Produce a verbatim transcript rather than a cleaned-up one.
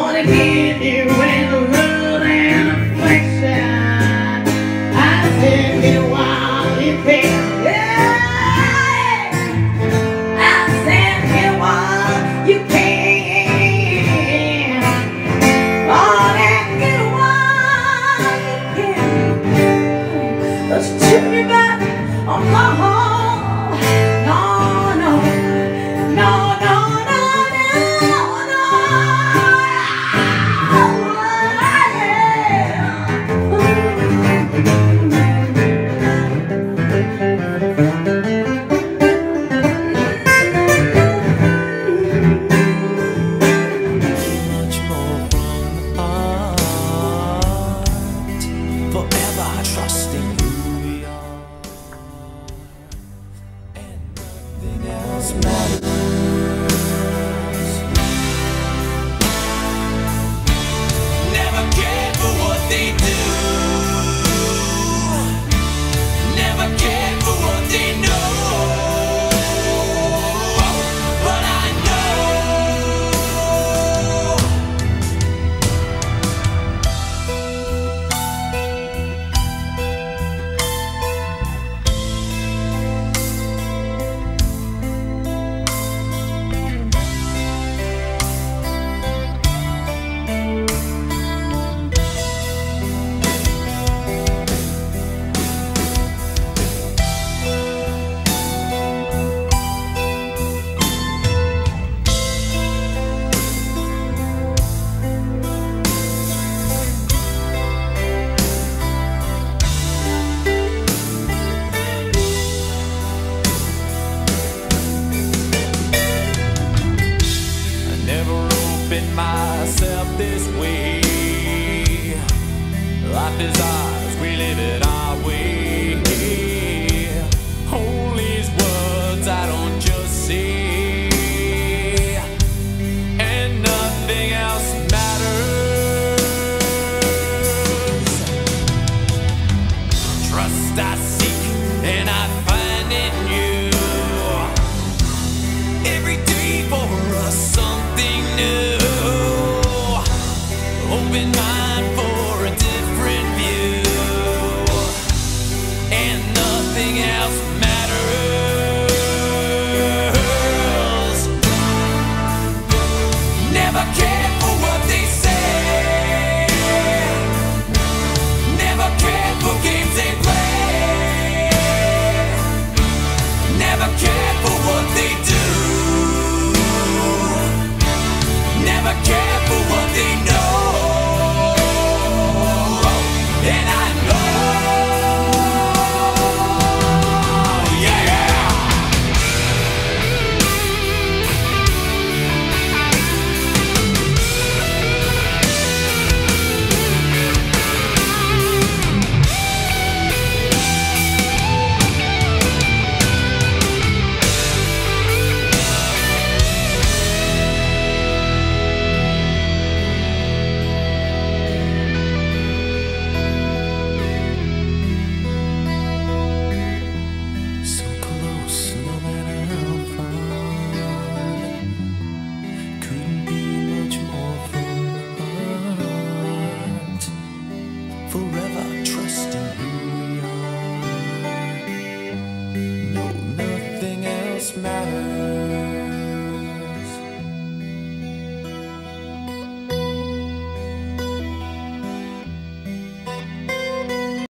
Gonna give you with love and affection. I said it while you can. Yeah. I said it while you can. Oh, that it while you can. Let's turn me back on my heart. No, no, no, no, no, no. Trusting who we are, and nothing else matters. Never cared for what they do, never cared for what they know, but I myself this way. Life is ours, we live it our way. All these words I don't just say, and nothing else matters. Trust I seek and I find in you. Every day for us something new. Open mind for a different view, and nothing else matters. Never care.